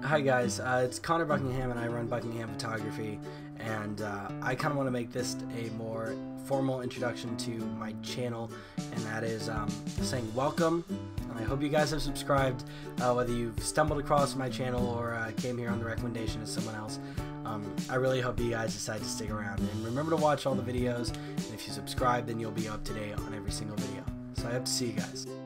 Hi guys, it's Connor Buckingham and I run Buckingham Photography, and I kind of want to make this a more formal introduction to my channel, and that is saying welcome, and I hope you guys have subscribed, whether you've stumbled across my channel or came here on the recommendation of someone else. I really hope you guys decide to stick around, and remember to watch all the videos, and if you subscribe then you'll be up to date on every single video. So I hope to see you guys.